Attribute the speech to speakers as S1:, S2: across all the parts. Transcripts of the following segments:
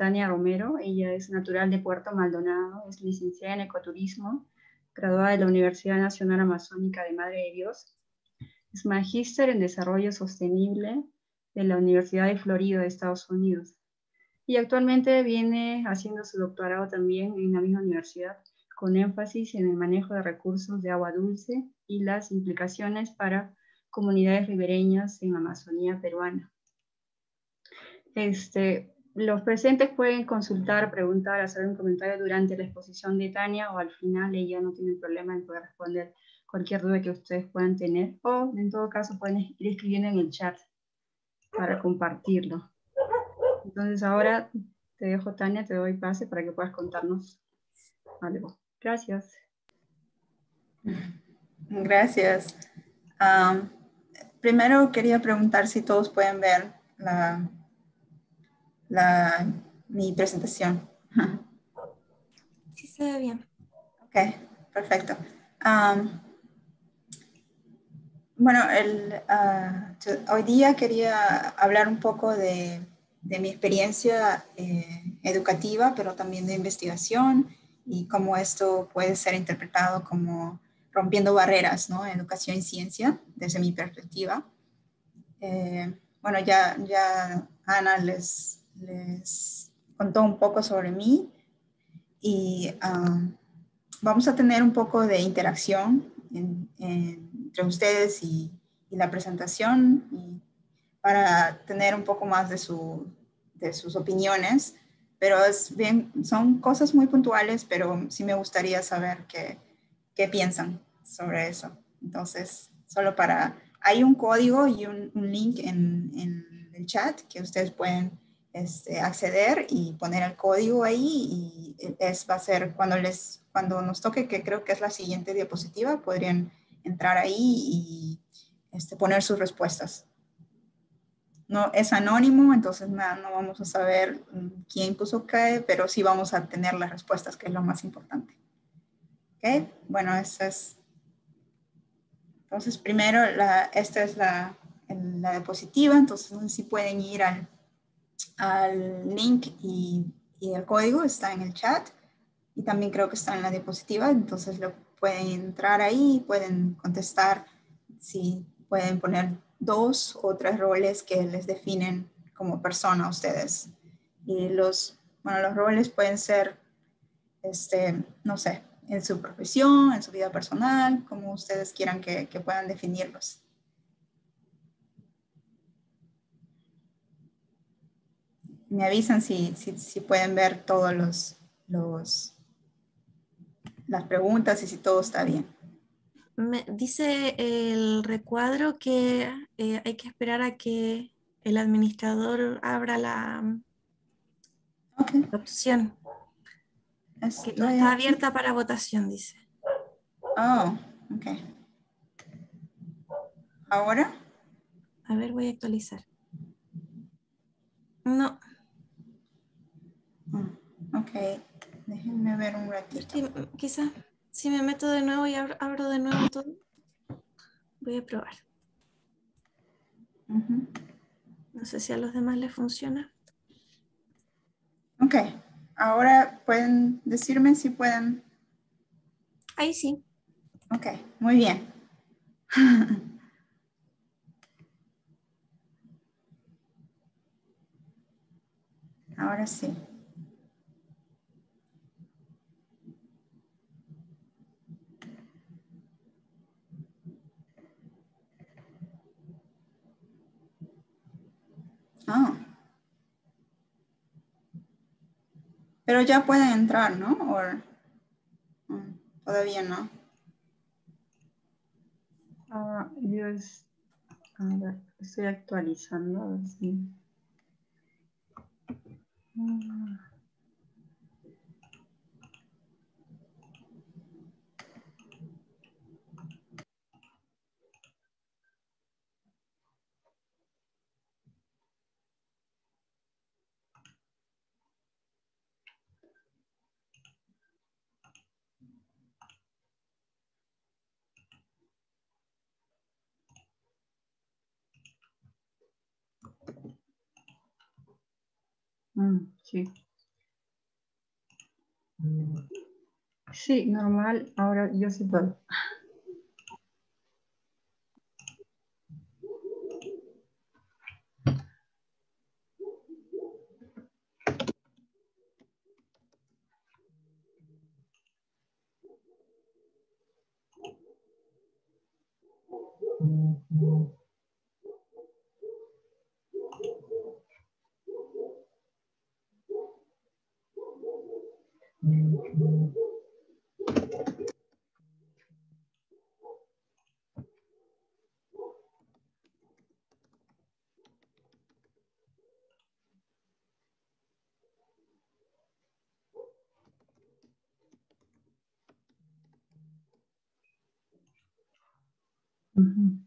S1: Tania Romero. Ella es natural de Puerto Maldonado, es licenciada en ecoturismo, graduada de la Universidad Nacional Amazónica de Madre de Dios. Es magíster en desarrollo sostenible de la Universidad de Florida de Estados Unidos. Y actualmente viene haciendo su doctorado también en la misma universidad, con énfasis en el manejo de recursos de agua dulce y las implicaciones para comunidades ribereñas en la Amazonía peruana. Los presentes pueden consultar, preguntar, hacer un comentario durante la exposición de Tania, o al final ella no tiene problema en poder responder cualquier duda que ustedes puedan tener, o en todo caso pueden ir escribiendo en el chat para compartirlo. Entonces ahora te dejo, Tania, te doy pase para que puedas contarnos algo. Gracias.
S2: Gracias. Primero quería preguntar si todos pueden ver mi presentación.
S3: Sí, se ve bien.
S2: Ok, perfecto. Bueno, hoy día quería hablar un poco de mi experiencia educativa, pero también de investigación y cómo esto puede ser interpretado como rompiendo barreras, ¿no? En educación y ciencia, desde mi perspectiva. Bueno, ya Ana les contó un poco sobre mí y vamos a tener un poco de interacción entre ustedes y la presentación para tener un poco más de sus opiniones, pero son cosas muy puntuales, pero sí me gustaría saber qué piensan sobre eso. Entonces, hay un código y un link en el chat que ustedes pueden acceder y poner el código ahí, y va a ser cuando nos toque, que creo que es la siguiente diapositiva, podrían entrar ahí y poner sus respuestas. No es anónimo, entonces no vamos a saber quién puso qué, pero sí vamos a tener las respuestas, que es lo más importante. ¿Ok? Bueno, eso es. Entonces, primero, esta es la diapositiva, entonces no sé si pueden ir al link y el código está en el chat y también creo que está en la diapositiva, entonces pueden entrar ahí, pueden contestar, si pueden poner 2 o 3 roles que les definen como persona a ustedes. Y los roles pueden ser, no sé, en su profesión, en su vida personal, como ustedes quieran que puedan definirlos. Me avisan si pueden ver todos las preguntas y si todo está bien.
S3: Me dice el recuadro que hay que esperar a que el administrador abra la opción. Que no está abierta para votación, dice.
S2: Oh, ok. ¿Ahora?
S3: A ver, voy a actualizar. No.
S2: Ok, déjenme ver un ratito.
S3: Sí, quizás si me meto de nuevo y abro de nuevo todo, voy a probar. No sé si a los demás les funciona.
S2: Ok, ahora pueden decirme si pueden.
S3: Ahí sí.
S2: Ok, muy bien. Ahora sí. Ah. Pero ya pueden entrar, ¿no? Todavía no.
S1: Yo a ver, estoy actualizando. A ver si... sí. Sí, normal. Ahora yo sí puedo. Ujú.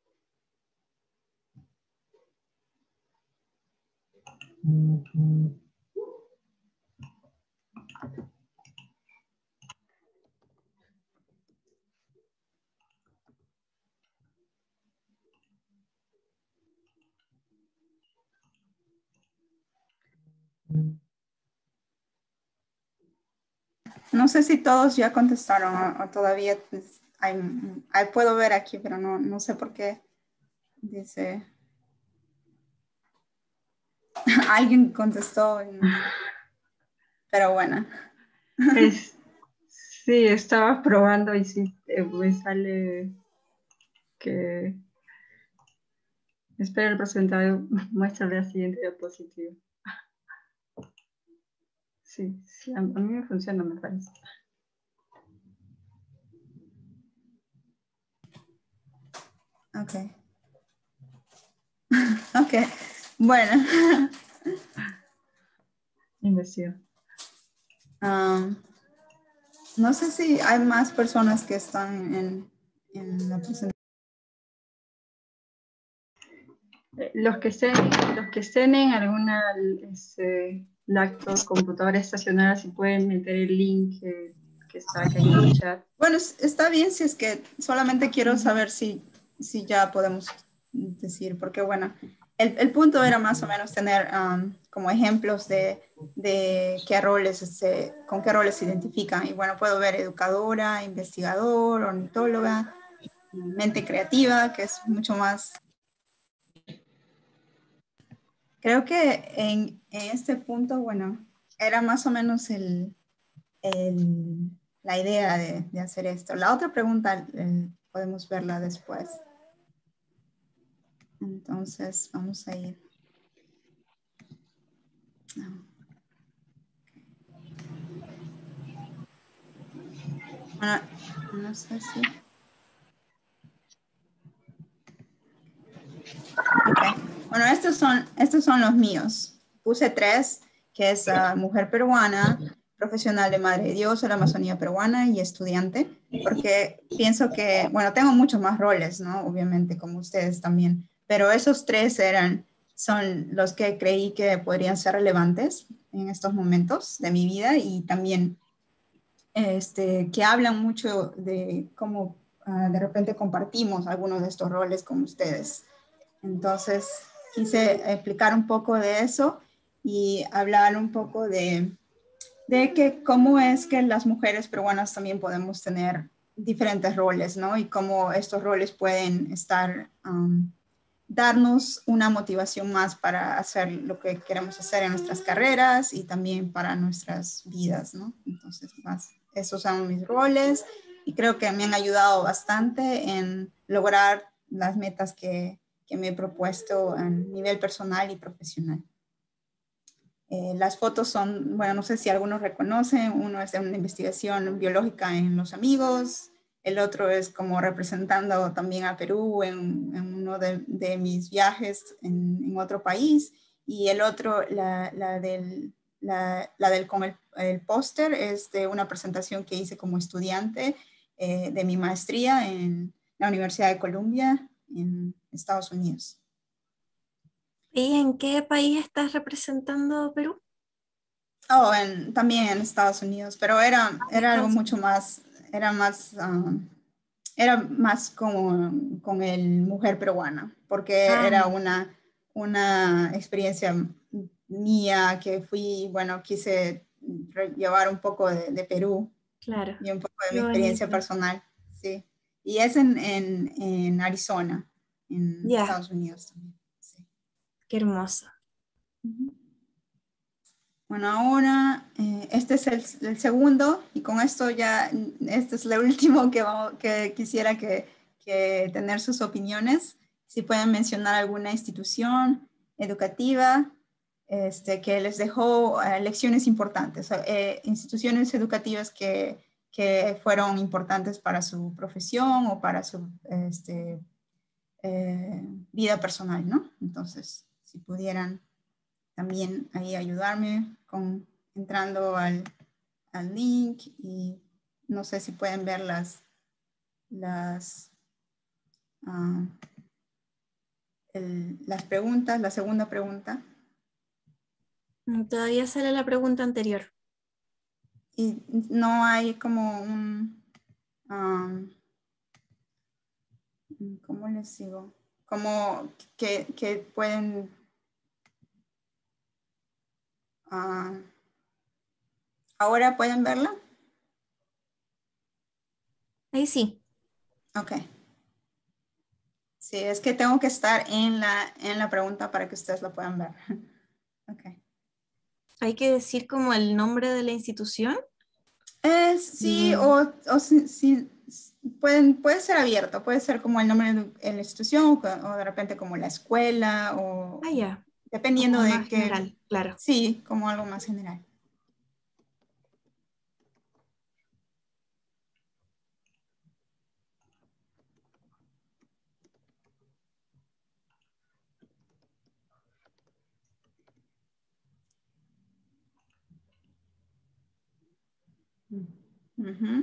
S2: No sé si todos ya contestaron o todavía pues, puedo ver aquí, pero no sé por qué. Dice, alguien contestó, pero bueno.
S1: Es, sí, estaba probando y sí, me sale que espera el porcentaje, muestra la siguiente diapositiva. Sí, sí, a mí me funciona, me parece.
S2: Ok. Ok. Bueno.
S1: Investigo.
S2: No sé si hay más personas que están en la presentación.
S1: Los que estén en alguna laptop, computadora estacionaria, si pueden meter el link que está acá en el chat.
S2: Bueno, está bien si es que solamente quiero saber si ya podemos decir, porque bueno, el punto era más o menos tener como ejemplos de qué roles, con qué roles se identifican. Y bueno, puedo ver educadora, investigador, ornitóloga, mente creativa, que es mucho más. Creo que en este punto, bueno, era más o menos la idea de hacer esto. La otra pregunta podemos verla después. Entonces, vamos a ir. Bueno, no sé si. Okay. Bueno, estos son los míos. Puse 3, que es mujer peruana, profesional de Madre de Dios de la Amazonía peruana y estudiante, porque pienso que, bueno, tengo muchos más roles, ¿no? Obviamente, como ustedes también, pero esos 3 son los que creí que podrían ser relevantes en estos momentos de mi vida y también que hablan mucho de cómo de repente compartimos algunos de estos roles con ustedes. Entonces, quise explicar un poco de eso y hablar un poco de que cómo es que las mujeres peruanas también podemos tener diferentes roles, ¿no? Y cómo estos roles pueden darnos una motivación más para hacer lo que queremos hacer en nuestras carreras y también para nuestras vidas, ¿no? Entonces, esos son mis roles y creo que me han ayudado bastante en lograr las metas que me he propuesto a nivel personal y profesional. Las fotos son, bueno, no sé si algunos reconocen, uno es de una investigación biológica en Los Amigos, el otro es como representando también a Perú en uno de mis viajes en otro país, y el otro, con el póster, es de una presentación que hice como estudiante de mi maestría en la Universidad de Columbia en Estados Unidos.
S3: ¿Y en qué país estás representando Perú?
S2: Oh, también en Estados Unidos, pero era algo
S3: Estados
S2: mucho
S3: Unidos.
S2: más, era más como con el mujer peruana, porque
S3: Ah,
S2: era una experiencia mía que fui, bueno, quise llevar un poco de Perú
S3: Claro,
S2: y un poco de
S3: qué
S2: mi experiencia
S3: bonito.
S2: personal, sí. Y es en Arizona, en
S3: Ya,
S2: Estados Unidos también, sí.
S3: qué hermoso.
S2: Ujú. Bueno, ahora este es el segundo y con esto ya, este es el último que quisiera que tener sus opiniones. Si pueden mencionar alguna institución educativa que les dejó lecciones importantes, instituciones educativas que fueron importantes para su profesión o para su vida personal, ¿no? Entonces, si pudieran también ahí ayudarme entrando al link y no sé si pueden ver las, ah, las preguntas, la segunda pregunta.
S3: Todavía sale la pregunta anterior.
S2: Y no hay como ¿cómo les digo? Como que pueden, ah, ahora pueden verla.
S3: Ahí sí.
S2: Ok. Sí, es que tengo que estar en la pregunta para que ustedes la puedan ver. Ok.
S3: Hay que decir como el nombre de la institución.
S2: Sí, o puede ser abierto, puede ser como el nombre de la institución o de repente como la escuela o
S3: Ah, ya,
S2: dependiendo
S3: como
S2: de
S3: más
S2: qué,
S3: general, claro.
S2: sí, como algo más general. Ujú.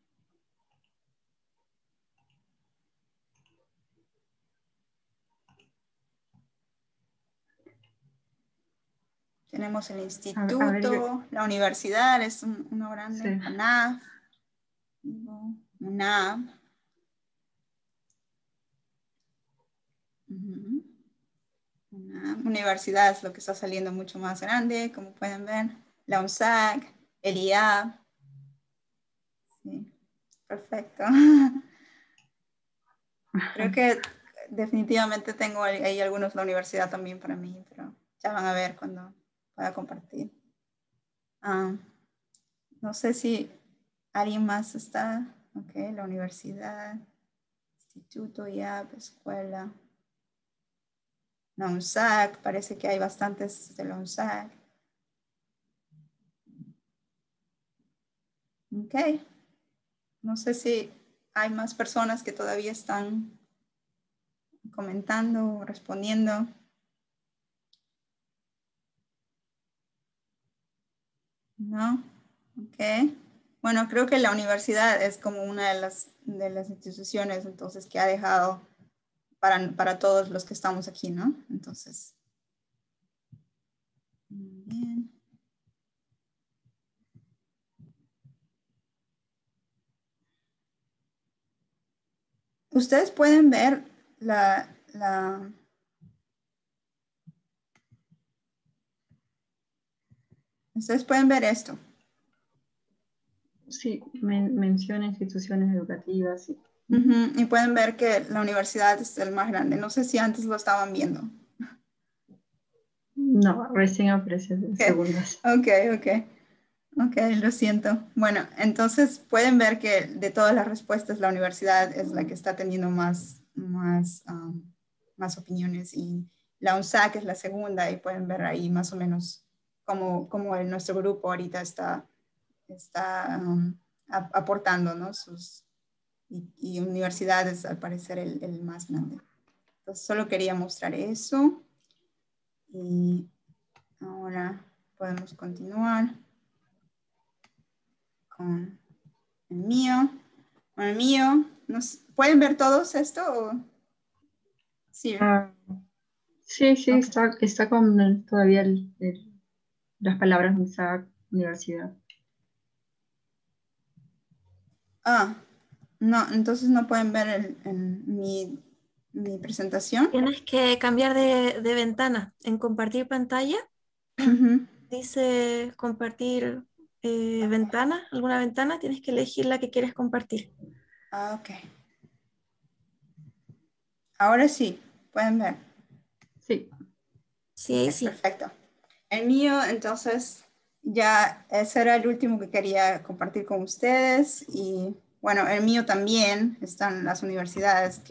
S2: Tenemos el
S1: A ver,
S2: instituto, la universidad, es uno grande,
S1: sí.
S2: UNAV, UNAV. Ujú. Universidad es lo que está saliendo mucho más grande, como pueden ver. La UNSAC, el IAB. Sí, perfecto. Creo que definitivamente tengo ahí algunos la universidad también para mí, pero ya van a ver cuando pueda compartir. Ah, no sé si alguien más está. Ok, la universidad, instituto, IAB, escuela. La UNSAC, parece que hay bastantes de la UNSAC. Ok, no sé si hay más personas que todavía están comentando o respondiendo. No, ok. Bueno, creo que la universidad es como una de las instituciones entonces que ha dejado para todos los que estamos aquí, ¿no? Entonces, muy bien. Ustedes pueden ver ustedes pueden ver esto.
S1: Sí, menciona instituciones educativas. Sí.
S2: Ujú, y pueden ver que la universidad es el más grande. No sé si antes lo estaban viendo.
S1: No, recién aparece en
S2: Ok,
S1: segundos.
S2: ok, ok. Ok, lo siento. Bueno, entonces pueden ver que de todas las respuestas la universidad es la que está teniendo más opiniones y la UNSAC es la segunda y pueden ver ahí más o menos cómo nuestro grupo ahorita está aportando, ¿no? Y universidades al parecer el más grande. Entonces solo quería mostrar eso y ahora podemos continuar con el mío. Bueno, el mío, ¿pueden ver todos esto? Sí,
S1: Ah, sí, sí,
S2: ok.
S1: está con todavía las palabras de esa universidad.
S2: Ah, no, entonces no pueden ver mi presentación.
S3: Tienes que cambiar de ventana. En compartir pantalla
S2: Ujú.
S3: dice compartir ventana, alguna ventana, tienes que elegir la que quieres compartir.
S2: Ah, ok. Ahora sí, pueden ver.
S1: Sí.
S3: Sí,
S2: Ok,
S3: ahí sí.
S2: perfecto. El mío, entonces, ya ese era el último que quería compartir con ustedes. Y bueno, el mío también están las universidades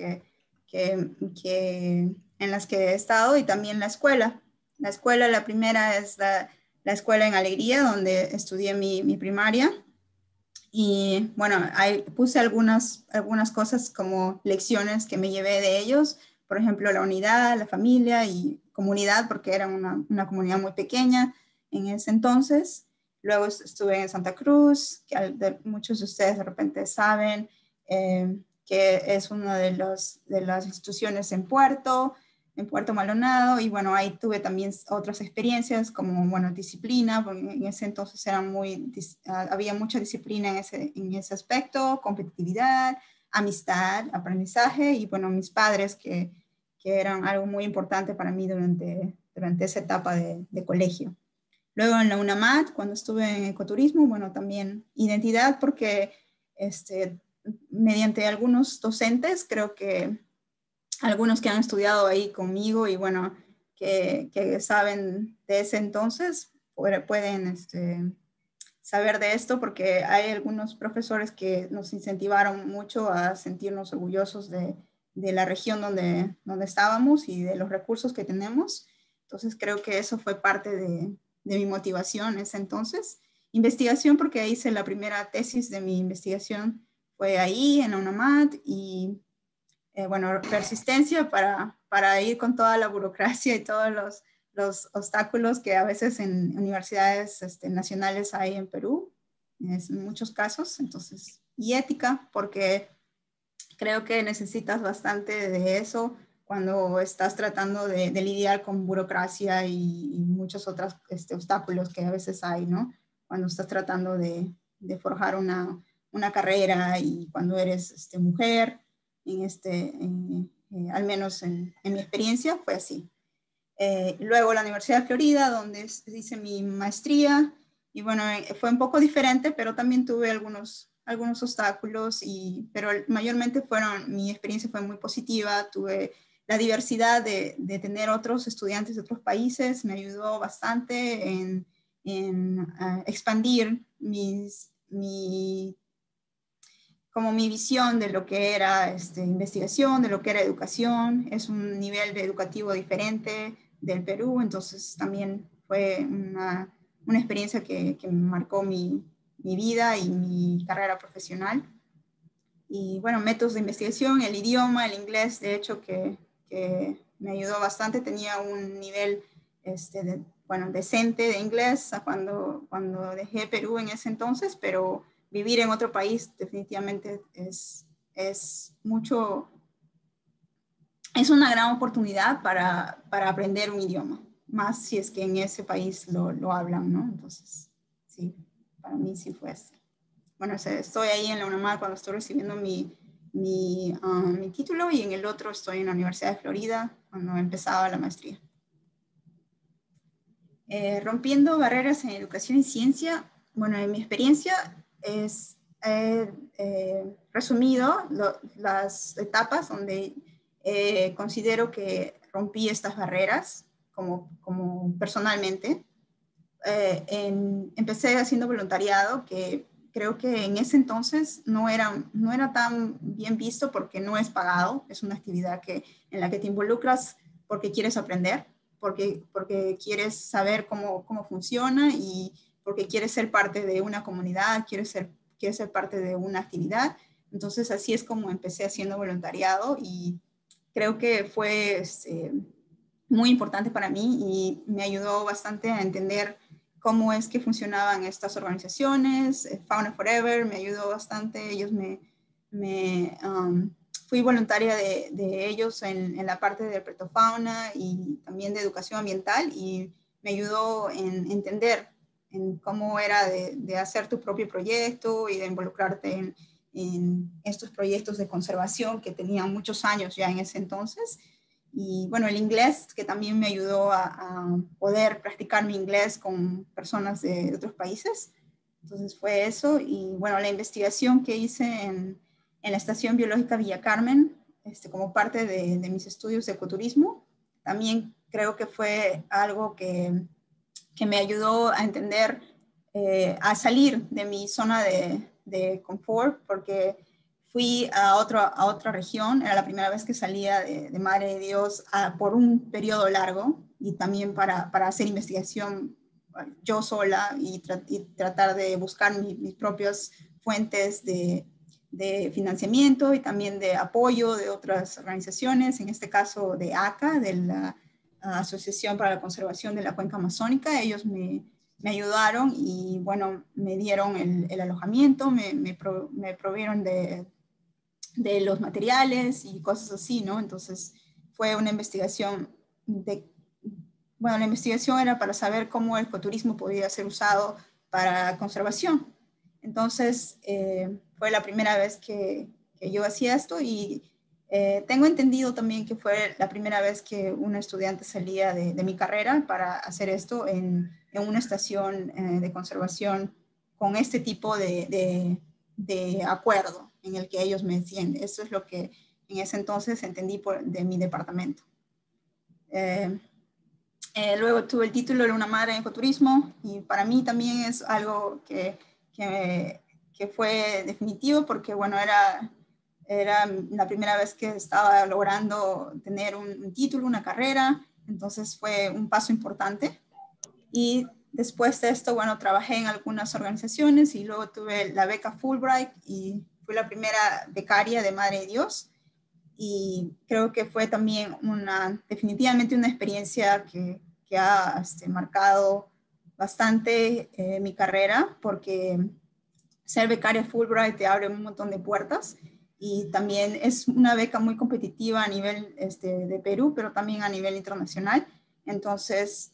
S2: en las que he estado y también la escuela. La escuela, la primera es la escuela en Alegría, donde estudié mi primaria. Y bueno, ahí puse algunas cosas como lecciones que me llevé de ellos, por ejemplo, la unidad, la familia y comunidad, porque era una comunidad muy pequeña en ese entonces. Luego estuve en Santa Cruz, que muchos de ustedes de repente saben, que es una de las instituciones en Puerto Maldonado, y bueno, ahí tuve también otras experiencias como, bueno, disciplina, porque en ese entonces había mucha disciplina en ese aspecto, competitividad, amistad, aprendizaje, y bueno, mis padres que eran algo muy importante para mí durante esa etapa de colegio. Luego en la UNAMAD, cuando estuve en ecoturismo, bueno, también identidad, porque mediante algunos docentes, creo que algunos que han estudiado ahí conmigo y bueno, que saben de ese entonces, pueden saber de esto porque hay algunos profesores que nos incentivaron mucho a sentirnos orgullosos de la región donde estábamos y de los recursos que tenemos. Entonces creo que eso fue parte de mi motivación en ese entonces. Investigación, porque hice la primera tesis de mi investigación, fue ahí en la UNAMAD, y bueno, persistencia para ir con toda la burocracia y todos los obstáculos que a veces en universidades nacionales hay en Perú, en muchos casos. Entonces, y ética, porque creo que necesitas bastante de eso cuando estás tratando de lidiar con burocracia y muchos otros obstáculos que a veces hay, ¿no? Cuando estás tratando de forjar una carrera y cuando eres mujer, al menos en mi experiencia fue así. Luego la Universidad de Florida, donde hice mi maestría, y bueno, fue un poco diferente, pero también tuve algunos obstáculos, pero mayormente mi experiencia fue muy positiva. Tuve la diversidad de tener otros estudiantes de otros países, me ayudó bastante en expandir como mi visión de lo que era investigación, de lo que era educación. Es un nivel educativo diferente del Perú, entonces también fue una experiencia que marcó mi vida y mi carrera profesional. Y bueno, métodos de investigación, el idioma, el inglés, de hecho, que me ayudó bastante. Tenía un nivel bueno, decente de inglés cuando dejé Perú en ese entonces, pero vivir en otro país definitivamente es una gran oportunidad para aprender un idioma, más si es que en ese país lo hablan, ¿no? Entonces, sí, para mí sí fue así. Bueno, estoy ahí en la UNAMAD cuando estoy recibiendo mi título, y en el otro estoy en la Universidad de Florida cuando empezaba la maestría. Rompiendo barreras en educación y ciencia. Bueno, en mi experiencia resumido las etapas donde considero que rompí estas barreras como personalmente. Empecé haciendo voluntariado, que creo que en ese entonces no era tan bien visto porque no es pagado. Es una actividad en la que te involucras porque quieres aprender, porque quieres saber cómo funciona, y porque quieres ser parte de una comunidad, quieres ser parte de una actividad. Entonces así es como empecé haciendo voluntariado, y creo que fue muy importante para mí y me ayudó bastante a entender cómo es que funcionaban estas organizaciones. Fauna Forever me ayudó bastante. Fui voluntaria de ellos en la parte de herpetofauna y también de educación ambiental, y me ayudó en entender en cómo era de hacer tu propio proyecto y de involucrarte en estos proyectos de conservación que tenían muchos años ya en ese entonces. Y bueno, el inglés, que también me ayudó a poder practicar mi inglés con personas de otros países. Entonces fue eso. Y bueno, la investigación que hice en la Estación Biológica Villa Carmen, como parte de mis estudios de ecoturismo, también creo que fue algo que me ayudó a entender, a salir de mi zona de confort, porque fui a otra región. Era la primera vez que salía de Madre de Dios por un periodo largo, y también para hacer investigación yo sola y tratar de buscar mis propias fuentes de financiamiento y también de apoyo de otras organizaciones, en este caso de ACA, de la Asociación para la Conservación de la Cuenca Amazónica. Ellos me ayudaron y bueno, me dieron el alojamiento, me provieron de los materiales y cosas así, ¿no? Entonces fue una investigación la investigación era para saber cómo el ecoturismo podía ser usado para conservación. Entonces fue la primera vez que yo hacía esto, y tengo entendido también que fue la primera vez que un estudiante salía de mi carrera para hacer esto en una estación de conservación con este tipo de acuerdo en el que ellos me decían. Eso es lo que en ese entonces entendí de mi departamento. Luego tuve el título de una madre en ecoturismo, y para mí también es algo que fue definitivo, porque bueno, era la primera vez que estaba logrando tener un título, una carrera. Entonces fue un paso importante. Y después de esto, bueno, trabajé en algunas organizaciones y luego tuve la beca Fulbright y fui la primera becaria de Madre de Dios. Y creo que fue también definitivamente una experiencia que ha marcado bastante mi carrera, porque ser becaria Fulbright te abre un montón de puertas, y también es una beca muy competitiva a nivel de Perú, pero también a nivel internacional. Entonces,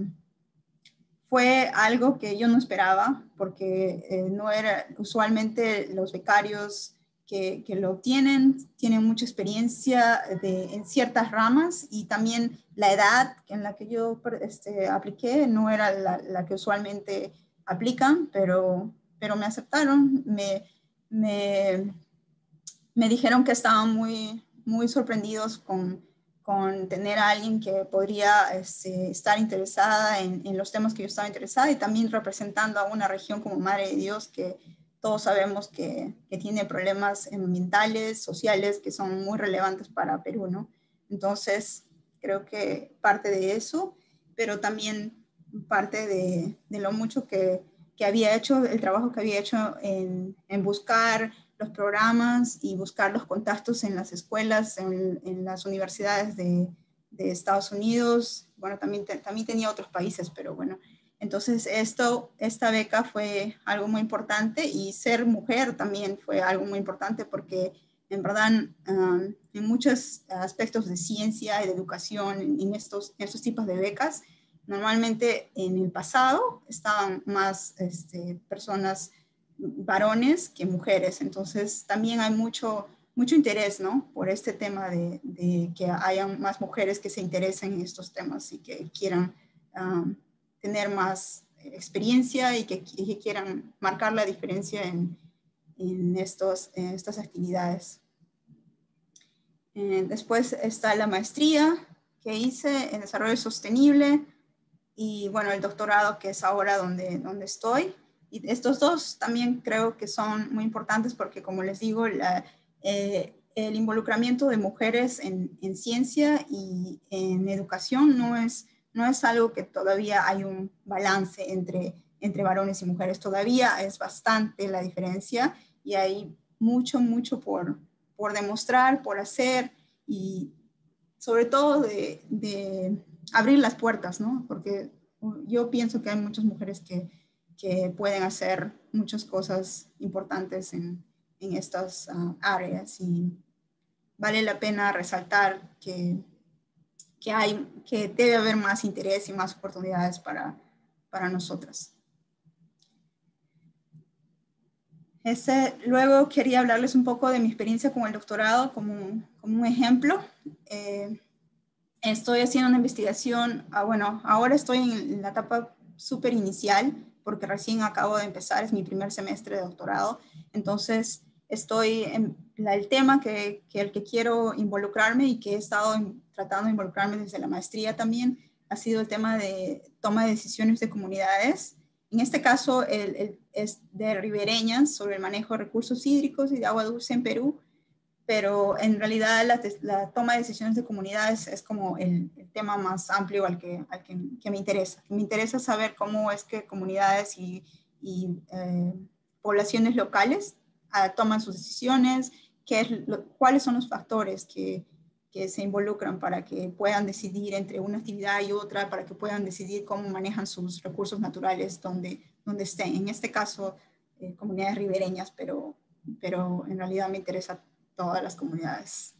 S2: fue algo que yo no esperaba, porque no era usualmente los becarios que lo tienen mucha experiencia en ciertas ramas, y también la edad en la que yo apliqué no era la que usualmente aplican, pero me aceptaron, me dijeron que estaban muy, muy sorprendidos con tener a alguien que podría estar interesada en los temas que yo estaba interesada, y también representando a una región como Madre de Dios, que todos sabemos que tiene problemas ambientales, sociales, que son muy relevantes para Perú, ¿no? Entonces, creo que parte de eso, pero también parte de lo mucho que había hecho, el trabajo que había hecho en buscar los programas y buscar los contactos en las escuelas, en las universidades de Estados Unidos. Bueno, también tenía otros países, pero bueno. Entonces esta beca fue algo muy importante, y ser mujer también fue algo muy importante, porque en verdad en muchos aspectos de ciencia y de educación, en estos tipos de becas, normalmente en el pasado estaban más personas varones que mujeres. Entonces también hay mucho interés, ¿no? Por este tema de que hayan más mujeres que se interesen en estos temas y que quieran tener más experiencia, y que quieran marcar la diferencia en estas actividades. Después está la maestría que hice en desarrollo sostenible, y bueno, el doctorado, que es ahora donde estoy. Y estos dos también creo que son muy importantes, porque como les digo, el involucramiento de mujeres en ciencia y en educación no es algo que todavía hay un balance entre varones y mujeres. Todavía es bastante la diferencia, y hay mucho por demostrar, por hacer, y sobre todo de abrir las puertas, ¿no? Porque yo pienso que hay muchas mujeres que pueden hacer muchas cosas importantes en estas áreas, y vale la pena resaltar que debe haber más interés y más oportunidades para nosotras. Luego quería hablarles un poco de mi experiencia con el doctorado como un ejemplo. Estoy haciendo una investigación, bueno, ahora estoy en la etapa súper inicial, porque recién acabo de empezar, es mi primer semestre de doctorado, entonces estoy en el tema el que quiero involucrarme y que he estado tratando de involucrarme desde la maestría también, ha sido el tema de toma de decisiones de comunidades. En este caso es de ribereñas sobre el manejo de recursos hídricos y de agua dulce en Perú, pero en realidad la toma de decisiones de comunidades es como el tema más amplio que me interesa. Me interesa saber cómo es que comunidades y poblaciones locales toman sus decisiones, cuáles son los factores que se involucran para que puedan decidir entre una actividad y otra, para que puedan decidir cómo manejan sus recursos naturales donde estén. En este caso, comunidades ribereñas, pero en realidad me interesa todas las comunidades.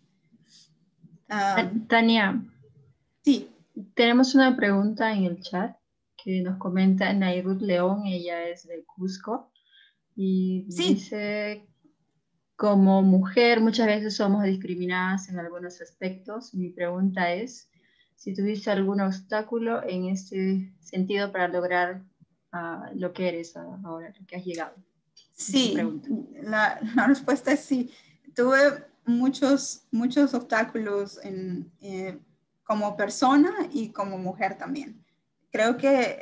S1: Tania,
S2: Sí.
S1: tenemos una pregunta en el chat que nos comenta Nairut León, ella es de Cusco, y
S2: Sí.
S1: dice, como mujer muchas veces somos discriminadas en algunos aspectos. Mi pregunta es si tuviste algún obstáculo en este sentido para lograr lo que eres ahora, lo que has llegado.
S2: Sí, la respuesta es sí. Tuve muchos obstáculos como persona y como mujer también. Creo que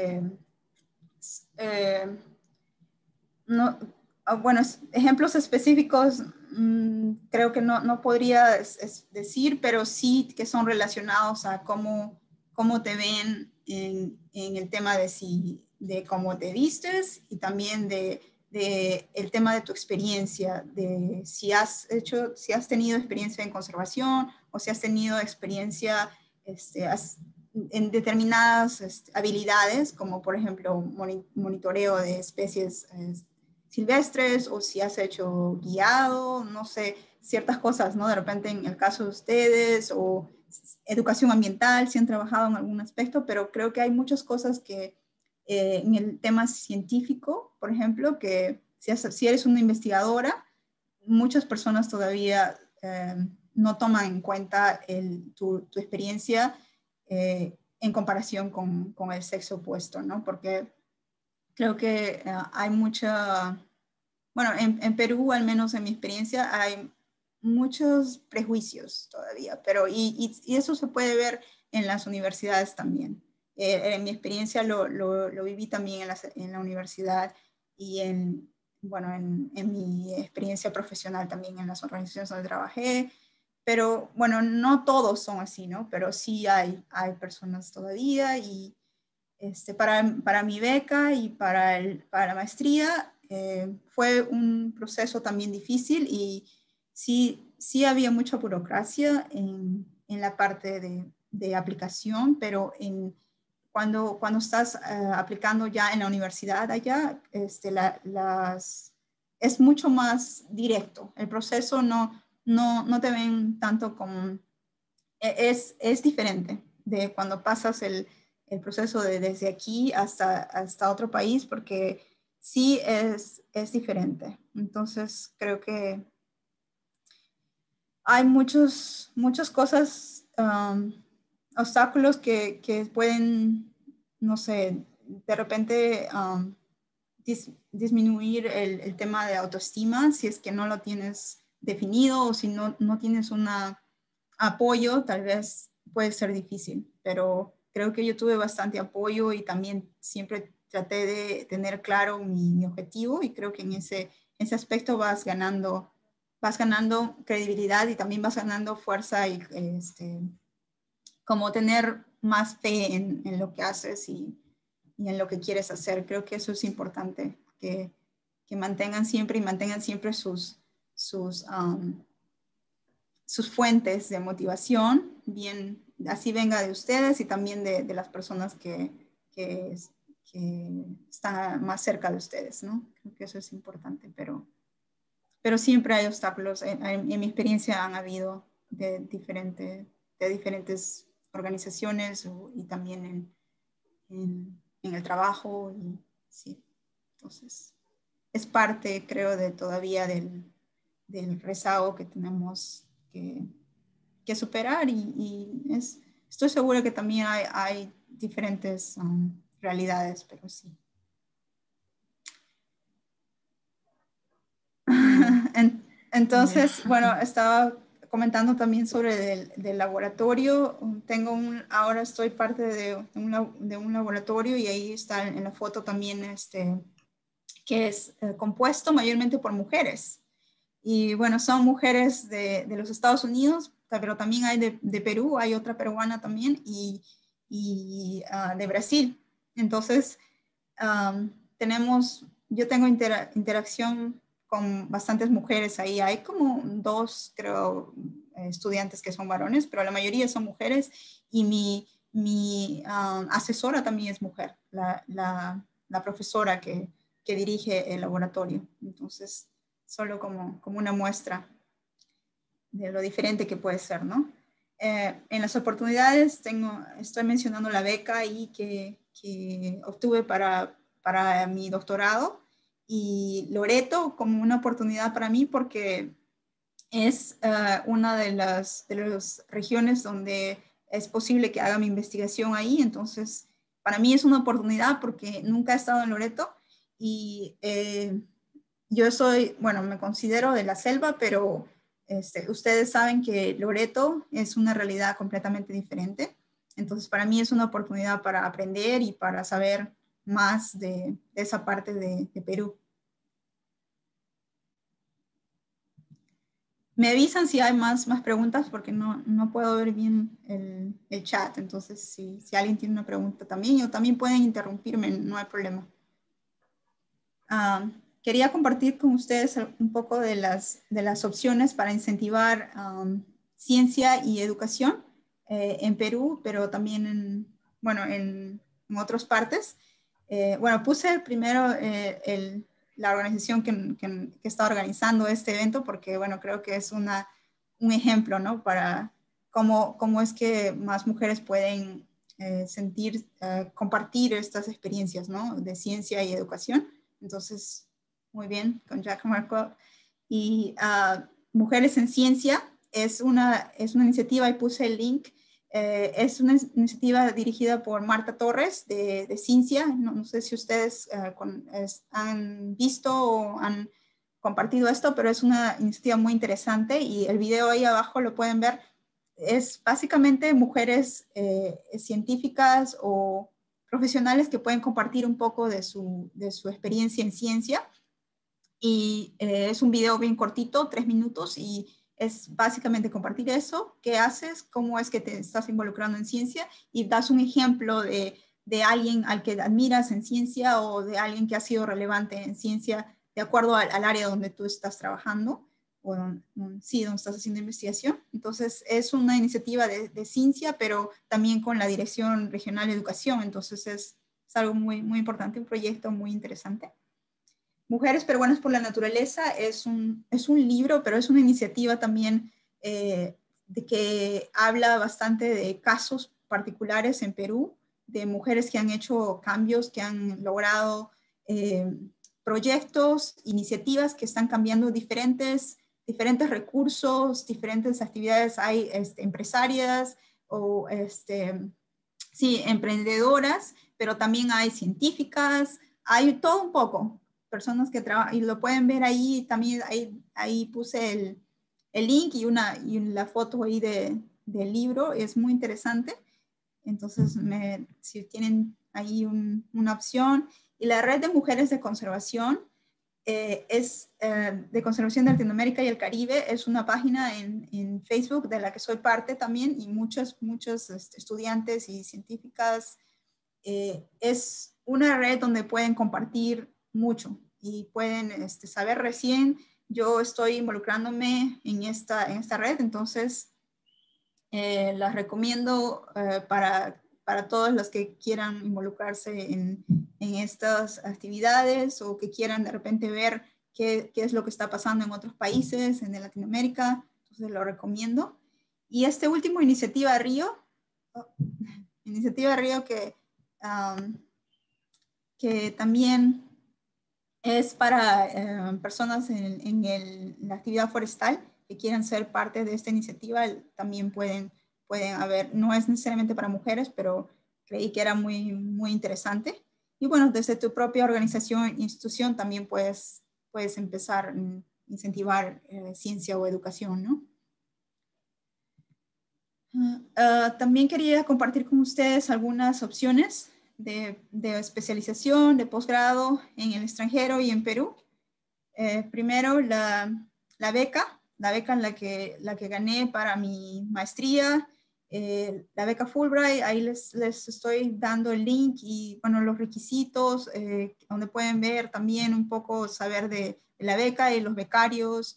S2: no, bueno, ejemplos específicos creo que no podría decir, pero sí que son relacionados a cómo te ven en el tema de cómo te vistes y también de el tema de tu experiencia, de si has tenido experiencia en conservación o si has tenido experiencia en determinadas habilidades, como por ejemplo monitoreo de especies silvestres, o si has hecho guiado, no sé, ciertas cosas, ¿no? De repente en el caso de ustedes, o educación ambiental, si han trabajado en algún aspecto, pero creo que hay muchas cosas que en el tema científico, por ejemplo, que si eres una investigadora, muchas personas todavía no toman en cuenta tu experiencia en comparación con el sexo opuesto, ¿no? Porque creo que hay bueno, en Perú, al menos en mi experiencia, hay muchos prejuicios todavía, pero y eso se puede ver en las universidades también. En mi experiencia lo viví también en la universidad y bueno, en mi experiencia profesional también en las organizaciones donde trabajé, pero bueno, no todos son así, ¿no? Pero sí hay personas todavía y para mi beca y para la maestría fue un proceso también difícil y sí había mucha burocracia en la parte de aplicación, pero cuando estás aplicando ya en la universidad allá, es mucho más directo. El proceso no te ven tanto como... Es diferente de cuando pasas el proceso desde aquí hasta otro país, porque sí es diferente. Entonces, creo que hay muchas cosas, obstáculos que pueden, no sé, de repente disminuir el tema de autoestima si es que no lo tienes definido o si no tienes un apoyo, tal vez puede ser difícil, pero creo que yo tuve bastante apoyo y también siempre traté de tener claro mi objetivo y creo que en ese aspecto vas ganando credibilidad y también vas ganando fuerza y como tener más fe en lo que haces y en lo que quieres hacer. Creo que eso es importante, que mantengan siempre sus fuentes de motivación, bien, así venga de ustedes y también de las personas que están más cerca de ustedes, ¿no? Creo que eso es importante, pero siempre hay obstáculos. En mi experiencia han habido de diferentes organizaciones y también en el trabajo. Y, sí, entonces es parte, creo, todavía del rezago que tenemos que superar y estoy segura que también hay diferentes realidades, pero sí. Entonces, bueno, estaba comentando también sobre del laboratorio. Ahora estoy parte de un laboratorio y ahí está en la foto también que es compuesto mayormente por mujeres. Y bueno, son mujeres de los Estados Unidos, pero también hay de Perú, hay otra peruana también y de Brasil. Entonces, yo tengo interacción con bastantes mujeres ahí. Hay como 2, creo, estudiantes que son varones, pero la mayoría son mujeres y mi asesora también es mujer, la profesora que dirige el laboratorio. Entonces, solo como una muestra de lo diferente que puede ser, ¿no? En las oportunidades estoy mencionando la beca ahí que obtuve para mi doctorado y Loreto como una oportunidad para mí porque es una de las regiones donde es posible que haga mi investigación ahí, entonces para mí es una oportunidad porque nunca he estado en Loreto y yo me considero de la selva, pero ustedes saben que Loreto es una realidad completamente diferente. Entonces, para mí es una oportunidad para aprender y para saber más de esa parte de Perú. Me avisan si hay más preguntas porque no puedo ver bien el chat. Entonces, si alguien tiene una pregunta también, o también pueden interrumpirme, no hay problema. Quería compartir con ustedes un poco de las opciones para incentivar ciencia y educación en Perú, pero también en otras partes. Puse primero la organización que está organizando este evento porque, creo que es un ejemplo, ¿no? Para cómo es que más mujeres pueden compartir estas experiencias, ¿no? De ciencia y educación. Entonces, muy bien, con Jack Markov. Y Mujeres en Ciencia es una iniciativa, y puse el link, es una iniciativa dirigida por Marta Torres de Ciencia. No sé si ustedes han visto o han compartido esto, pero es una iniciativa muy interesante y el video ahí abajo lo pueden ver. Es básicamente mujeres científicas o profesionales que pueden compartir un poco de su experiencia en ciencia. Y es un video bien cortito, 3 minutos, y es básicamente compartir eso, qué haces, cómo es que te estás involucrando en ciencia, y das un ejemplo de alguien al que admiras en ciencia o de alguien que ha sido relevante en ciencia de acuerdo al área donde tú estás trabajando o donde estás haciendo investigación. Entonces, es una iniciativa de ciencia, pero también con la Dirección Regional de Educación. Entonces, es algo muy, muy importante, un proyecto muy interesante. Mujeres Peruanas por la Naturaleza es un libro, pero es una iniciativa también de que habla bastante de casos particulares en Perú, de mujeres que han hecho cambios, que han logrado proyectos, iniciativas que están cambiando diferentes recursos, diferentes actividades. Hay empresarias o emprendedoras, pero también hay científicas, hay todo un poco. Personas que trabajan, y lo pueden ver ahí, también ahí puse el link y la foto ahí del libro, es muy interesante. Entonces, si tienen ahí una opción. Y la Red de Mujeres de Conservación de Conservación de Latinoamérica y el Caribe, es una página en Facebook de la que soy parte también, y muchos estudiantes y científicas. Es una red donde pueden compartir mucho y pueden saber recién. Yo estoy involucrándome en esta red, entonces las recomiendo para todos los que quieran involucrarse en estas actividades o que quieran de repente ver qué es lo que está pasando en otros países, en Latinoamérica. Entonces lo recomiendo. Y último, Iniciativa Río, que también es para personas en la actividad forestal que quieran ser parte de esta iniciativa. También pueden haber, no es necesariamente para mujeres, pero creí que era muy, muy interesante. Y bueno, desde tu propia organización, institución, también puedes empezar incentivar ciencia o educación, ¿no? También quería compartir con ustedes algunas opciones de especialización, de posgrado en el extranjero y en Perú. Primero, la beca en la que gané para mi maestría, la beca Fulbright. Ahí les estoy dando el link y, bueno, los requisitos, donde pueden ver también un poco, saber de la beca y los becarios.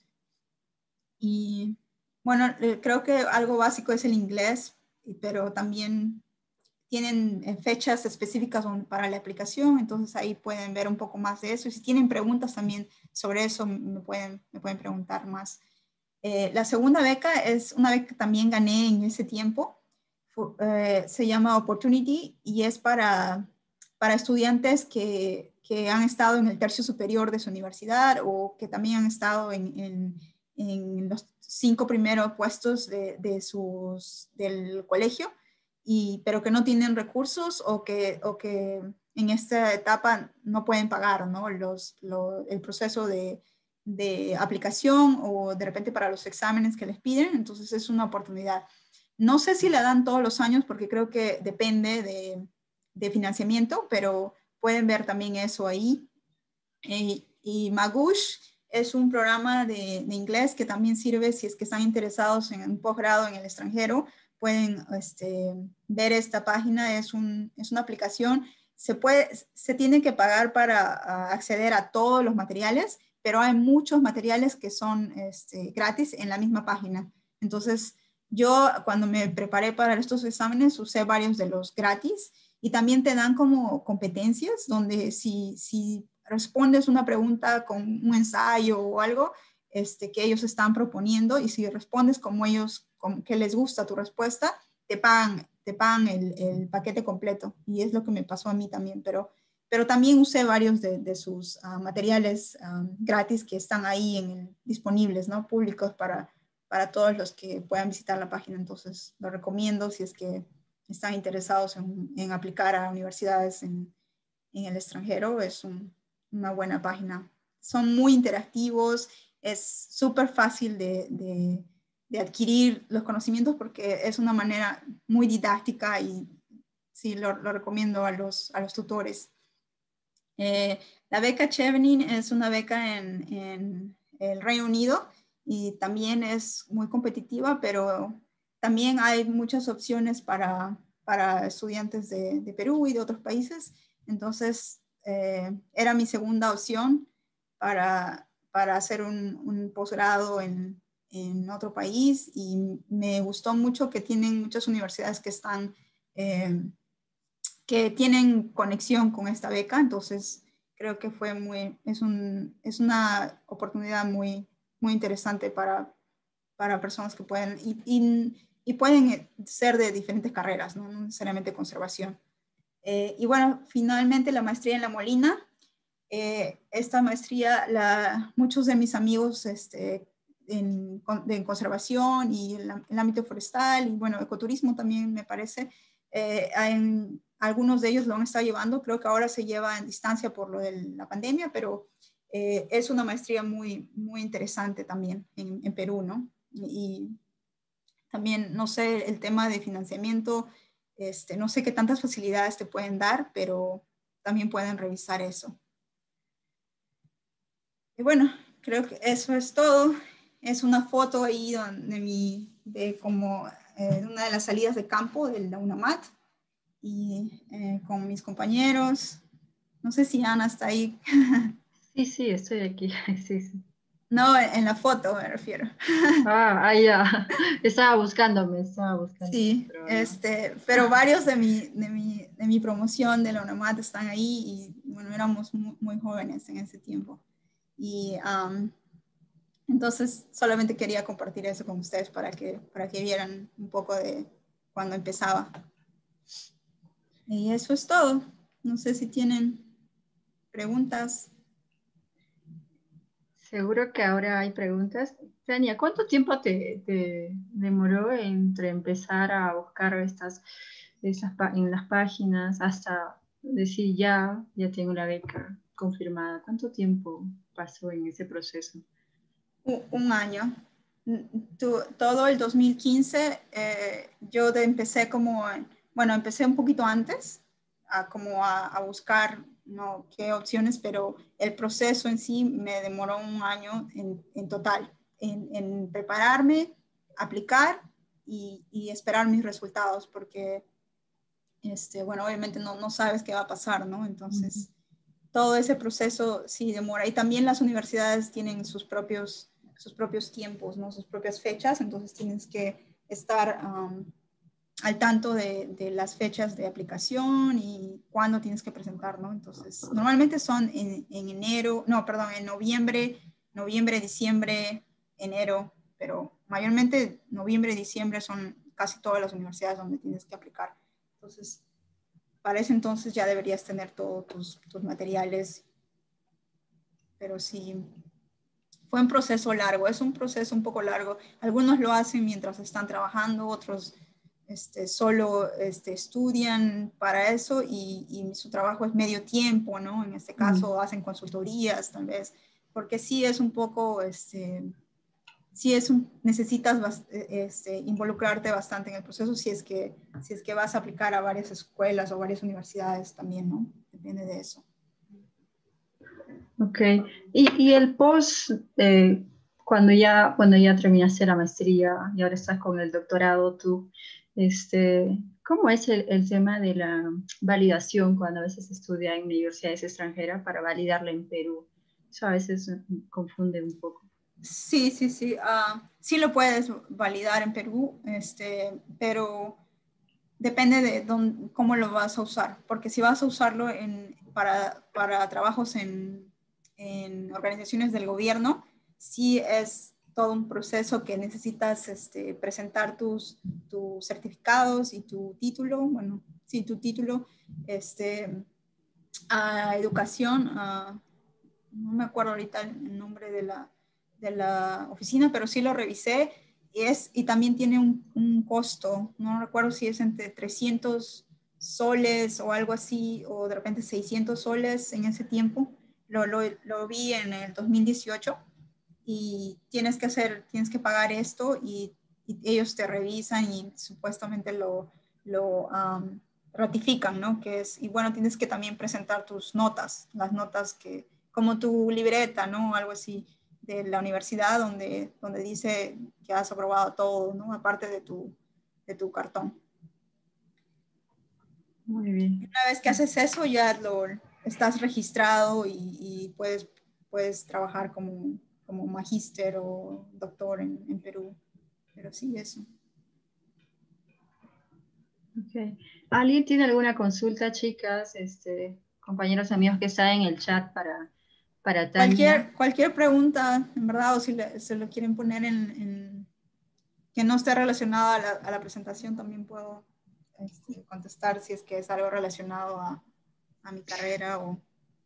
S2: Y, bueno, creo que algo básico es el inglés, pero también tienen fechas específicas para la aplicación, entonces ahí pueden ver un poco más de eso. Y si tienen preguntas también sobre eso, me pueden preguntar más. La segunda beca es una beca que también gané en ese tiempo. Se llama Opportunity y es para estudiantes que han estado en el tercio superior de su universidad o que también han estado en los 5 primeros puestos del colegio, pero que no tienen recursos o que en esta etapa no pueden pagar, ¿no? El proceso de aplicación o de repente para los exámenes que les piden. Entonces es una oportunidad. No sé si la dan todos los años porque creo que depende de financiamiento, pero pueden ver también eso ahí. Y Magoosh es un programa de inglés que también sirve si es que están interesados en un posgrado en el extranjero. Pueden ver esta página, es una aplicación. Se tiene que pagar para acceder a todos los materiales, pero hay muchos materiales que son gratis en la misma página. Entonces, yo cuando me preparé para estos exámenes usé varios de los gratis y también te dan como competencias donde si respondes una pregunta con un ensayo o algo que ellos están proponiendo y si respondes como que les gusta tu respuesta, te pagan el paquete completo. Y es lo que me pasó a mí también, pero también usé varios de sus materiales gratis que están ahí disponibles, ¿no? Públicos para todos los que puedan visitar la página. Entonces, lo recomiendo si es que están interesados en aplicar a universidades en el extranjero. Es una buena página. Son muy interactivos, es súper fácil de adquirir los conocimientos porque es una manera muy didáctica y sí, lo recomiendo a los tutores. La beca Chevening es una beca en el Reino Unido y también es muy competitiva, pero también hay muchas opciones para estudiantes de Perú y de otros países. Entonces, era mi segunda opción para hacer un posgrado en otro país y me gustó mucho que tienen muchas universidades que tienen conexión con esta beca. Entonces, creo que es una oportunidad muy, muy interesante para personas que pueden, y pueden ser de diferentes carreras, no necesariamente conservación. Y bueno, finalmente la maestría en La Molina. Esta maestría, muchos de mis amigos en conservación y el ámbito forestal y bueno, ecoturismo también me parece, algunos de ellos lo han estado llevando. Creo que ahora se lleva en distancia por lo de la pandemia, pero es una maestría muy, muy interesante también en Perú, ¿no? Y también, no sé, el tema de financiamiento, no sé qué tantas facilidades te pueden dar, pero también pueden revisar eso. Y bueno, creo que eso es todo. Es una foto ahí de una de las salidas de campo de la UNAMAT y con mis compañeros. No sé si Ana está ahí.
S1: Sí, sí, estoy aquí. Sí, sí.
S2: No, en la foto me refiero.
S1: Ahí ya. Estaba buscando,
S2: Sí,
S1: pero no.
S2: pero varios de mi promoción de la UNAMAT están ahí y bueno, éramos muy, muy jóvenes en ese tiempo. Y entonces solamente quería compartir eso con ustedes para que vieran un poco de cuando empezaba. Y eso es todo. No sé si tienen preguntas.
S1: Seguro que ahora hay preguntas. Tania, ¿cuánto tiempo te demoró entre empezar a buscar en las páginas hasta decir ya tengo la beca confirmada? ¿Cuánto tiempo pasó en ese proceso?
S2: Un año. Todo el 2015 yo empecé empecé un poquito antes, a buscar, ¿no?, qué opciones, pero el proceso en sí me demoró un año en total, en prepararme, aplicar y esperar mis resultados, porque, obviamente no sabes qué va a pasar, ¿no? Entonces, todo ese proceso sí demora. Y también las universidades tienen sus propios tiempos, ¿no? Sus propias fechas, entonces tienes que estar al tanto de las fechas de aplicación y cuándo tienes que presentar, ¿no? Entonces, normalmente son en noviembre, diciembre, enero, pero mayormente noviembre y diciembre son casi todas las universidades donde tienes que aplicar. Entonces, para ese entonces ya deberías tener todos tus materiales, pero sí, fue un proceso largo, es un proceso un poco largo. Algunos lo hacen mientras están trabajando, otros solo estudian para eso y su trabajo es medio tiempo, ¿no? En este caso hacen consultorías tal vez, porque sí es un poco, necesitas involucrarte bastante en el proceso si es que vas a aplicar a varias escuelas o varias universidades también, ¿no? Depende de eso.
S1: Ok. Y el post, cuando ya terminaste la maestría y ahora estás con el doctorado, tú, ¿cómo es el tema de la validación cuando a veces se estudia en universidades extranjeras para validarla en Perú? Eso a veces me confunde un poco.
S2: Sí. Sí lo puedes validar en Perú, pero depende de cómo lo vas a usar, porque si vas a usarlo para trabajos en organizaciones del gobierno, sí es todo un proceso que necesitas presentar tus certificados y tu título, bueno, sí, tu título, a educación, no me acuerdo ahorita el nombre de la oficina, pero sí lo revisé y también tiene un costo, no recuerdo si es entre 300 soles o algo así, o de repente 600 soles en ese tiempo. Lo vi en el 2018 y tienes que pagar esto y ellos te revisan y supuestamente lo ratifican, ¿no? Y bueno, tienes que también presentar tus notas, las notas como tu libreta, ¿no? Algo así de la universidad donde dice que has aprobado todo, ¿no? Aparte de tu cartón.
S1: Muy bien.
S2: Una vez que haces eso, ya estás registrado y puedes trabajar como magíster o doctor en Perú. Pero sí, eso.
S1: Okay. ¿Alguien tiene alguna consulta, chicas, compañeros amigos que están en el chat para Tania?
S2: Cualquier pregunta, en verdad, o si se lo quieren poner que no esté relacionada a la presentación, también puedo contestar si es que es algo relacionado a mi carrera o...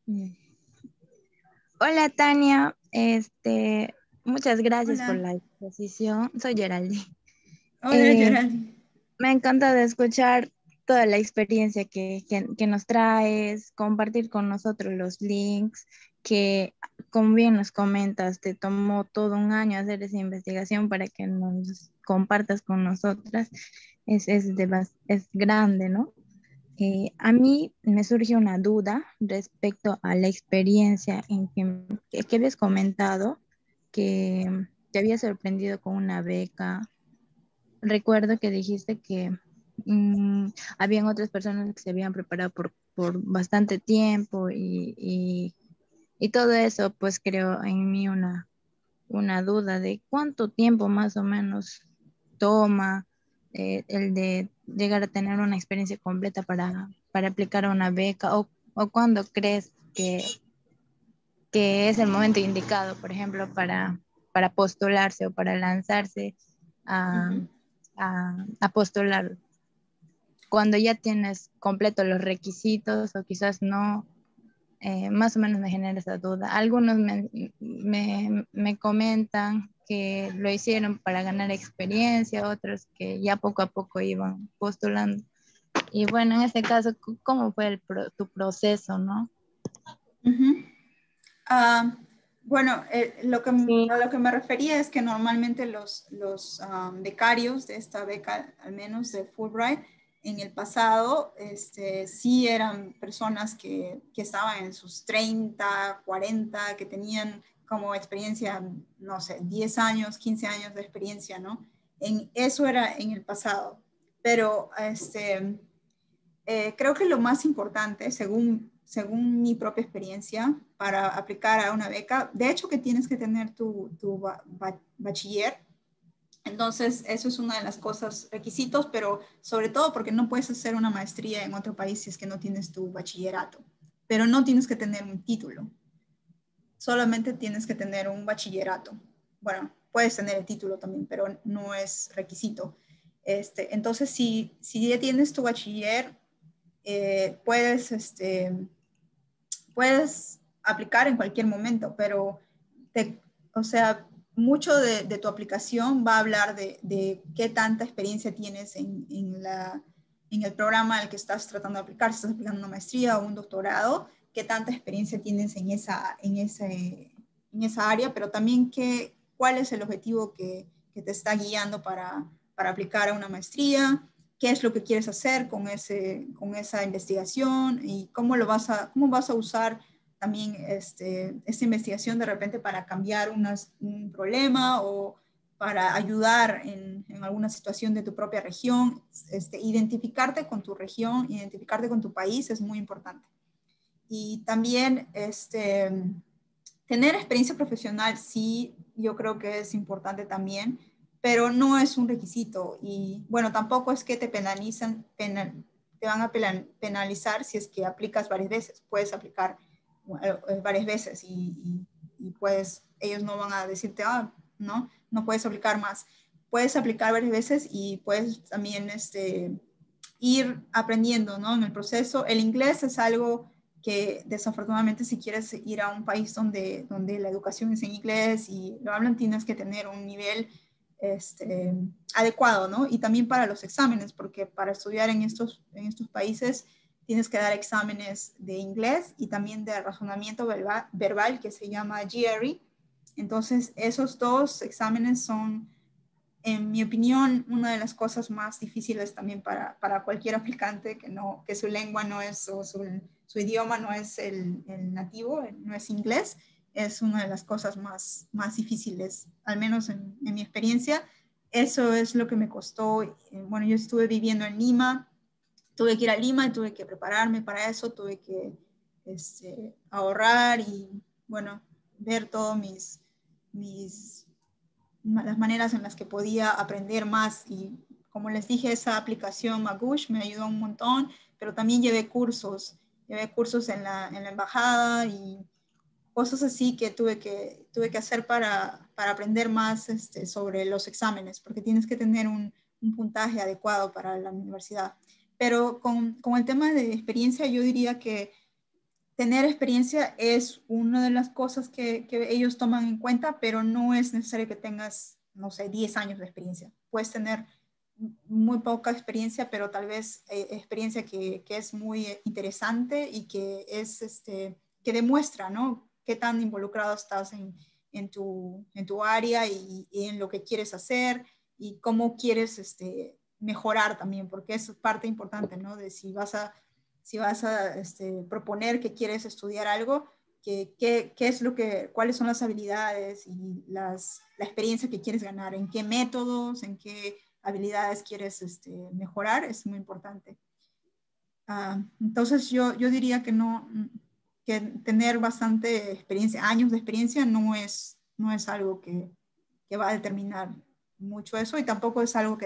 S4: Hola Tania, muchas gracias por
S2: Hola,
S4: la exposición. Soy Geraldine.
S2: hola
S4: Eh,
S2: Geraldine.
S4: Me encanta de escuchar toda la experiencia que nos traes, compartir con nosotros los links, que como bien nos comentas, te tomó todo un año hacer esa investigación para que nos compartas con nosotras. Es grande, ¿no? A mí me surge una duda respecto a la experiencia que habías comentado que te había sorprendido con una beca. Recuerdo que dijiste que habían otras personas que se habían preparado por bastante tiempo y todo eso pues creó en mí una duda de cuánto tiempo más o menos toma el de llegar a tener una experiencia completa para aplicar a una beca o cuándo crees que es el momento indicado, por ejemplo, para postularse o para lanzarse a,
S2: Ujú.
S4: a postular cuando ya tienes completo los requisitos o quizás no. Más o menos me genera esa duda. Algunos me comentan que lo hicieron para ganar experiencia, otros que ya poco a poco iban postulando. Y bueno, en este caso, ¿cómo fue tu proceso, no?
S2: Ujú. Ah, Bueno,
S4: Sí.
S2: a lo que me refería es que normalmente los becarios de esta beca, al menos de Fulbright, en el pasado, sí eran personas que estaban en sus 30, 40, que tenían como experiencia, no sé, 10 años, 15 años de experiencia, ¿no? Eso era en el pasado. Pero creo que lo más importante, según mi propia experiencia, para aplicar a una beca, de hecho que tienes que tener tu bachiller. Entonces, eso es una de las cosas, requisitos, pero sobre todo porque no puedes hacer una maestría en otro país si es que no tienes tu bachillerato. Pero no tienes que tener un título, solamente tienes que tener un bachillerato. Bueno, puedes tener el título también, pero no es requisito. Entonces, si ya tienes tu bachiller, puedes, puedes aplicar en cualquier momento, pero, o sea, mucho de tu aplicación va a hablar de qué tanta experiencia tienes en el programa al que estás tratando de aplicar. Si estás aplicando una maestría o un doctorado, qué tanta experiencia tienes en esa área, pero también cuál es el objetivo que te está guiando para aplicar a una maestría, qué es lo que quieres hacer con esa investigación y cómo vas a usar también esta investigación de repente para cambiar un problema o para ayudar en alguna situación de tu propia región. Identificarte con tu región, identificarte con tu país es muy importante. Y también tener experiencia profesional, sí, yo creo que es importante también, pero no es un requisito. Y bueno, tampoco es que te te van a penalizar si es que aplicas varias veces. Puedes aplicar varias veces y pues ellos no van a decirte, no puedes aplicar más. Puedes aplicar varias veces y puedes también ir aprendiendo, ¿no? En el proceso. El inglés es algo que desafortunadamente si quieres ir a un país donde la educación es en inglés y lo hablan, tienes que tener un nivel adecuado, ¿no? Y también para los exámenes, porque para estudiar en estos países tienes que dar exámenes de inglés y también de razonamiento verbal que se llama GRE. Entonces, esos dos exámenes son, en mi opinión, una de las cosas más difíciles también para cualquier aplicante que su lengua no es, o su idioma no es el nativo, no es inglés. Es una de las cosas más difíciles, al menos en mi experiencia. Eso es lo que me costó. Bueno, yo estuve viviendo en Lima, tuve que ir a Lima y tuve que prepararme para eso, tuve que ahorrar y, bueno, ver todos las maneras en las que podía aprender más. Y como les dije, esa aplicación Magoosh me ayudó un montón, pero también llevé cursos en la embajada y cosas así que tuve que hacer para aprender más sobre los exámenes, porque tienes que tener un puntaje adecuado para la universidad. Pero con el tema de experiencia, yo diría que tener experiencia es una de las cosas que ellos toman en cuenta, pero no es necesario que tengas, no sé, 10 años de experiencia. Puedes tener muy poca experiencia, pero tal vez experiencia que es muy interesante y que es que demuestra, ¿no? Qué tan involucrado estás en tu área y en lo que quieres hacer y cómo quieres mejorar también, porque es parte importante, ¿no? De si vas a proponer que quieres estudiar algo, cuáles son las habilidades y la experiencia que quieres ganar, en qué métodos, en qué habilidades quieres mejorar, es muy importante. Entonces yo diría que que tener bastante experiencia, años de experiencia no es algo que va a determinar mucho eso y tampoco es algo que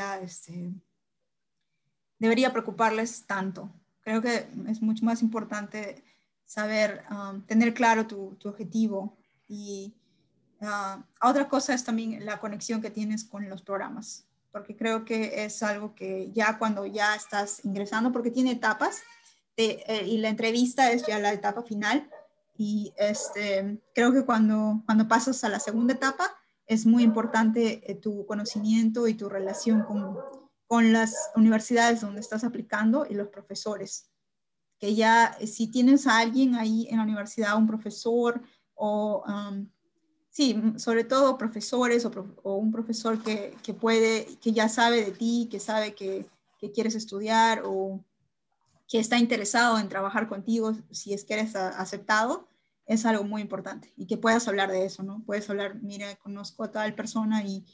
S2: debería preocuparles tanto. Creo que es mucho más importante saber, tener claro tu objetivo y otra cosa es también la conexión que tienes con los programas, porque creo que es algo que ya cuando ya estás ingresando, porque tiene etapas y la entrevista es ya la etapa final y creo que cuando pasas a la segunda etapa es muy importante tu conocimiento y tu relación con las universidades donde estás aplicando y los profesores. Que ya si tienes a alguien ahí en la universidad, un profesor o sí, sobre todo profesores o un profesor que ya sabe de ti, que sabe que quieres estudiar o que está interesado en trabajar contigo si es que eres aceptado, es algo muy importante. Y que puedas hablar de eso, ¿no? Puedes hablar, mira, conozco a tal persona y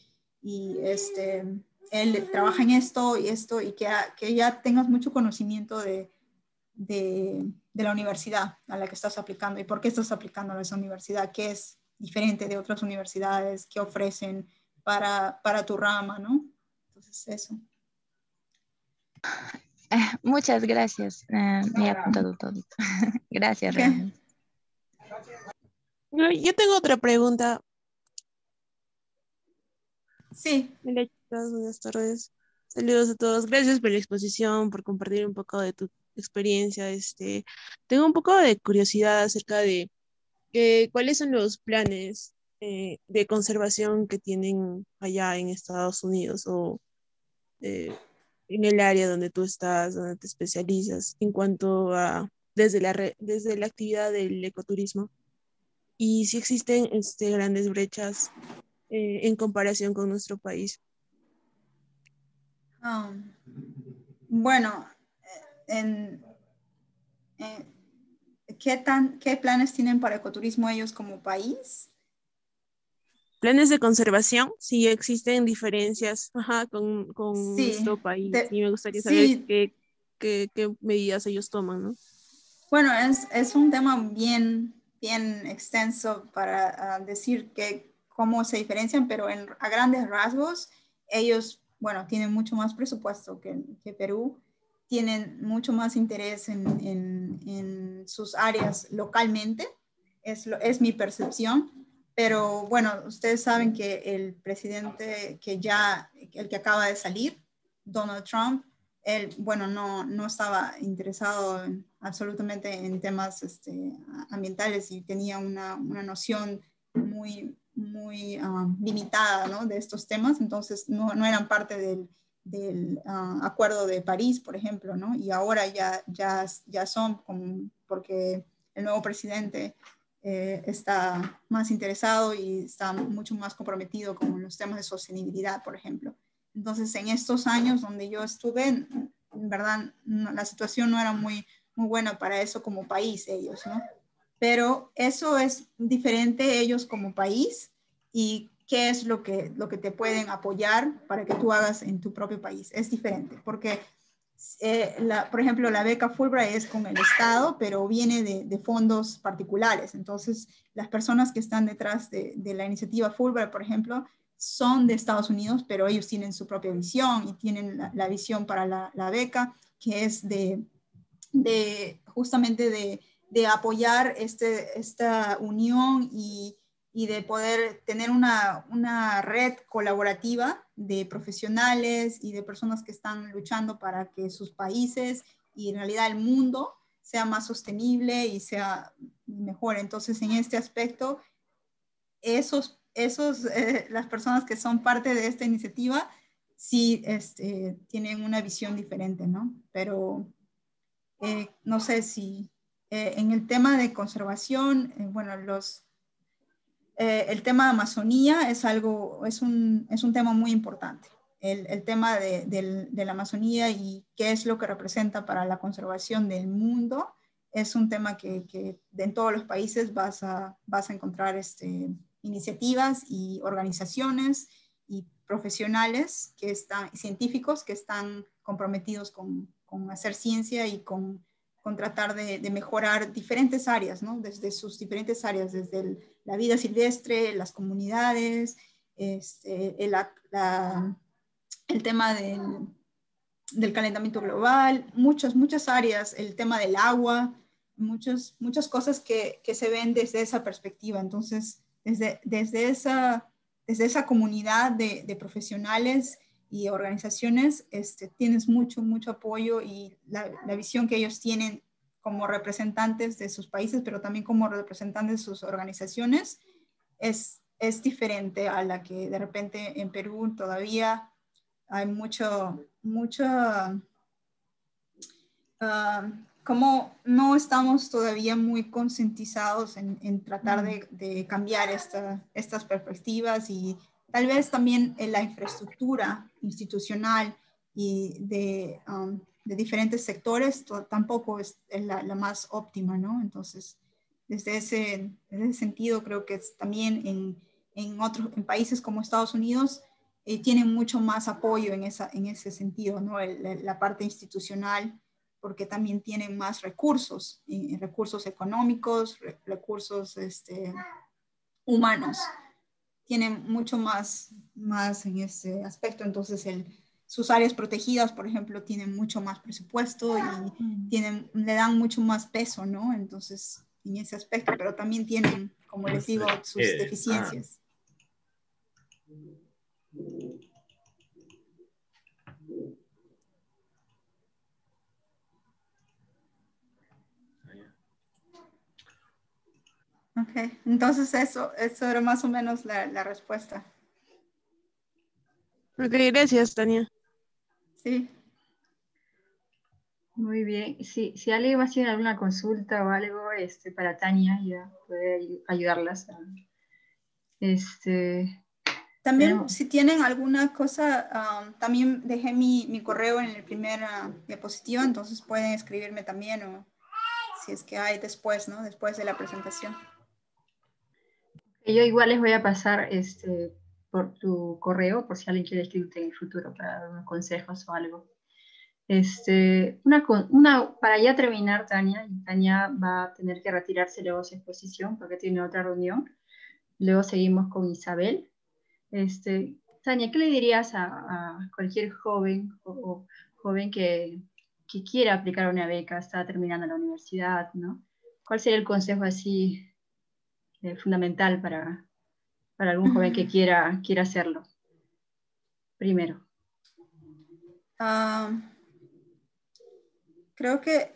S2: él trabaja en esto, y que ya tengas mucho conocimiento de la universidad a la que estás aplicando y por qué estás aplicando a esa universidad, qué es diferente de otras universidades, qué ofrecen para tu rama, ¿no? Entonces, eso.
S4: Muchas gracias. Me he apuntado todo. Gracias,
S2: ¿Qué?
S4: realmente.
S5: Yo tengo otra pregunta.
S2: Sí.
S5: Hola, chicas, buenas tardes. Saludos a todos. Gracias por la exposición, por compartir un poco de tu experiencia. Tengo un poco de curiosidad acerca de cuáles son los planes de conservación que tienen allá en Estados Unidos o eh, en el área donde tú estás, donde te especializas, en cuanto a desde la actividad del ecoturismo. Y si existen grandes brechas en comparación con nuestro país.
S2: Bueno, ¿qué planes tienen para ecoturismo ellos como país?
S5: Planes de conservación, si existen diferencias, ajá, con
S2: Sí,
S5: nuestro país. Y me gustaría saber
S2: sí.
S5: qué medidas ellos toman, ¿no?
S2: Bueno, es un tema bien extenso para decir cómo se diferencian, pero a grandes rasgos, ellos, bueno, tienen mucho más presupuesto que Perú, tienen mucho más interés en sus áreas localmente, es mi percepción, pero bueno, ustedes saben que el presidente el que acaba de salir, Donald Trump, él, bueno, no estaba interesado absolutamente en temas ambientales y tenía una noción muy limitada, ¿no?, de estos temas, entonces no eran parte del Acuerdo de París, por ejemplo, ¿no? Y ahora ya son, porque el nuevo presidente está más interesado y está mucho más comprometido con los temas de sostenibilidad, por ejemplo. Entonces, en estos años donde yo estuve, en verdad, la situación no era muy buena para eso como país ellos, ¿no? Pero eso es diferente ellos como país y qué es lo que te pueden apoyar para que tú hagas en tu propio país. Es diferente, porque, por ejemplo, la beca Fulbright es con el Estado, pero viene de fondos particulares. Entonces, las personas que están detrás de la iniciativa Fulbright, por ejemplo, son de Estados Unidos, pero ellos tienen su propia visión y tienen la visión para la beca, que es justamente de apoyar esta unión y de poder tener una red colaborativa de profesionales y de personas que están luchando para que sus países y en realidad el mundo sea más sostenible y sea mejor. Entonces, en este aspecto, las personas que son parte de esta iniciativa sí tienen una visión diferente, ¿no? Pero no sé si en el tema de conservación, bueno, el tema de Amazonía es un tema muy importante. El tema de la Amazonía y qué es lo que representa para la conservación del mundo es un tema que en todos los países vas a encontrar iniciativas y organizaciones y profesionales científicos que están comprometidos con hacer ciencia y con tratar de mejorar diferentes áreas, ¿no? Desde sus diferentes áreas, desde la vida silvestre, las comunidades, el tema del calentamiento global, muchas áreas, el tema del agua, muchas cosas que se ven desde esa perspectiva. Entonces, desde esa comunidad de profesionales y organizaciones, tienes mucho apoyo y la visión que ellos tienen como representantes de sus países, pero también como representantes de sus organizaciones, es diferente a la que de repente en Perú todavía hay mucho cómo no estamos todavía muy concientizados en tratar de cambiar estas perspectivas, y tal vez también en la infraestructura institucional y de diferentes sectores tampoco es la más óptima, ¿no? Entonces, desde ese sentido, creo que también en países como Estados Unidos tienen mucho más apoyo en ese sentido, ¿no? La parte institucional, porque también tienen más recursos, recursos económicos, recursos humanos. Tienen mucho más en ese aspecto. Entonces, sus áreas protegidas, por ejemplo, tienen mucho más presupuesto y le dan mucho más peso, ¿no? Entonces, en ese aspecto, pero también tienen, como les digo, sus deficiencias. Ok, entonces eso era más o menos la respuesta.
S5: Ok, gracias, Tania.
S2: Sí.
S1: Muy bien. Si alguien más tiene alguna consulta o algo para Tania, ya puede ayudarlas.
S2: También, si tienen alguna cosa, también dejé mi correo en el primer diapositiva, entonces pueden escribirme también, o si es que hay después, ¿no? Después de la presentación.
S1: Yo igual les voy a pasar por tu correo, por si alguien quiere escribirte en el futuro para dar unos consejos o algo. Para ya terminar, Tania va a tener que retirarse luego de su exposición porque tiene otra reunión. Luego seguimos con Isabel. Tania, ¿qué le dirías a cualquier joven o joven que quiera aplicar a una beca, está terminando la universidad, ¿no? ¿Cuál sería el consejo así fundamental para algún joven que quiera hacerlo? Primero.
S2: Creo que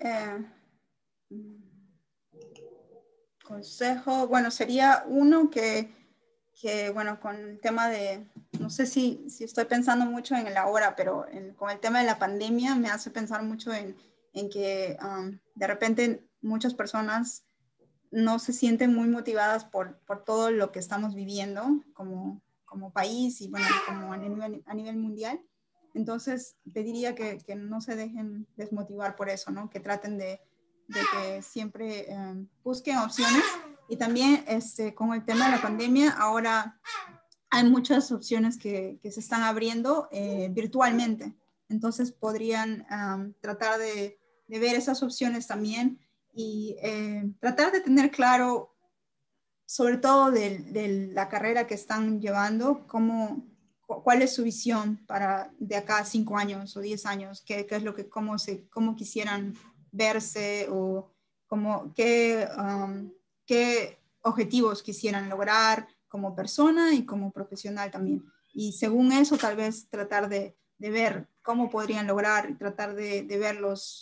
S2: consejo, bueno, sería uno que bueno, con el tema de, no sé si estoy pensando mucho en el ahora, pero con el tema de la pandemia me hace pensar mucho en que de repente muchas personas no se sienten muy motivadas por todo lo que estamos viviendo como país y bueno, como a nivel mundial. Entonces pediría que no se dejen desmotivar por eso, ¿no? Que traten de que siempre busquen opciones. Y también con el tema de la pandemia, ahora hay muchas opciones que se están abriendo virtualmente. Entonces podrían tratar de ver esas opciones también y tratar de tener claro, sobre todo de la carrera que están llevando, cuál es su visión de acá a 5 años o 10 años, qué es lo que, cómo quisieran verse, o qué objetivos quisieran lograr como persona y como profesional también. Y según eso, tal vez tratar de ver cómo podrían lograr, y tratar de ver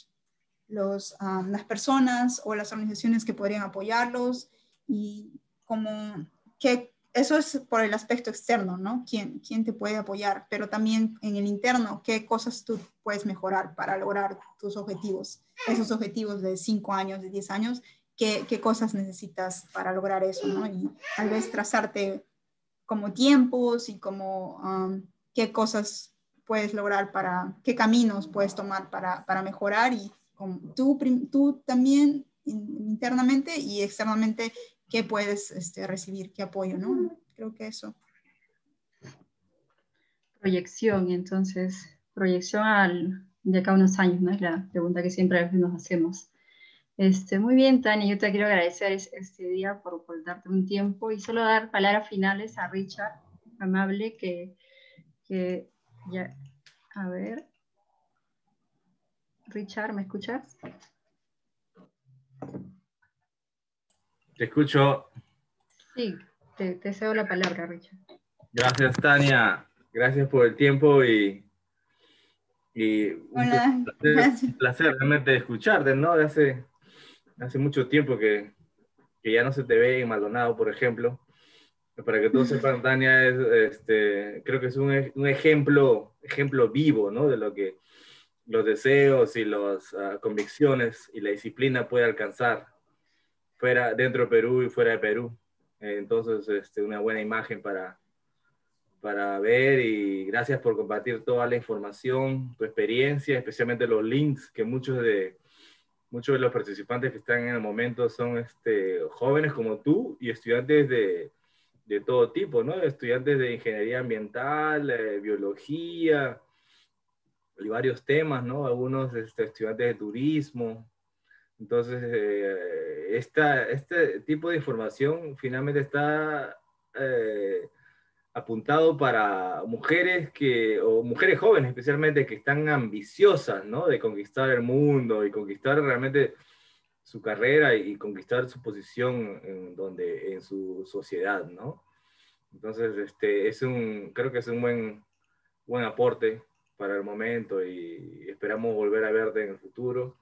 S2: las personas o las organizaciones que podrían apoyarlos, y eso es por el aspecto externo, ¿no? ¿Quién te puede apoyar? Pero también en el interno, ¿qué cosas tú puedes mejorar para lograr tus objetivos? Esos objetivos de 5 años, de 10 años, ¿qué cosas necesitas para lograr eso, ¿no? Y tal vez trazarte como tiempos y qué cosas puedes lograr, qué caminos puedes tomar para mejorar, y tú también internamente y externamente, qué puedes recibir, qué apoyo, ¿no? Creo que eso.
S1: Proyección, entonces, de acá a unos años, ¿no? Es la pregunta que siempre a veces nos hacemos. Muy bien, Tania, yo te quiero agradecer este día por darte un tiempo y solo dar palabras finales a Richard, amable, que ya, a ver. Richard, ¿me escuchas?
S6: Te escucho.
S1: Sí, te cedo la palabra, Richard.
S6: Gracias, Tania. Gracias por el tiempo y
S2: Hola,
S6: un placer realmente escucharte, ¿no? Hace mucho tiempo que ya no se te ve en Maldonado, por ejemplo. Para que todos sepan, Tania creo que es un ejemplo vivo, ¿no? De lo que los deseos y las convicciones y la disciplina puede alcanzar dentro de Perú y fuera de Perú. Entonces, una buena imagen para ver, y gracias por compartir toda la información, tu experiencia, especialmente los links, que muchos de los participantes que están en el momento son jóvenes como tú y estudiantes de todo tipo, ¿no? Estudiantes de ingeniería ambiental, biología y varios temas, ¿no? Algunos estudiantes de turismo. Entonces, este tipo de información finalmente está apuntado para mujeres o mujeres jóvenes especialmente, que están ambiciosas, ¿no? De conquistar el mundo y conquistar realmente su carrera y conquistar su posición en su sociedad, ¿no? Entonces, creo que es un buen aporte para el momento, y esperamos volver a verte en el futuro.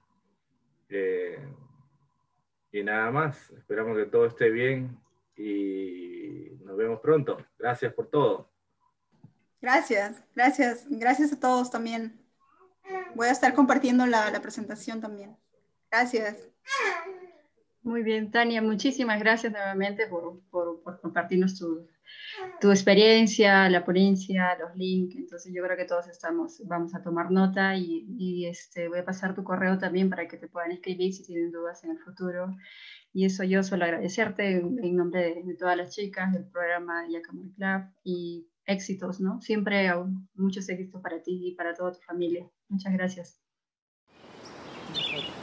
S6: Y nada más, esperamos que todo esté bien y nos vemos pronto. Gracias por todo.
S2: Gracias a todos también. Voy a estar compartiendo la presentación también. Gracias.
S1: Muy bien, Tania, muchísimas gracias nuevamente por compartirnos tu experiencia, la ponencia, los links. Entonces yo creo que todos vamos a tomar nota, y voy a pasar tu correo también para que te puedan escribir si tienen dudas en el futuro. Y eso, yo suelo agradecerte en nombre de todas las chicas del programa de Yacamay Club, y éxitos, ¿no? Siempre muchos éxitos para ti y para toda tu familia. Muchas gracias.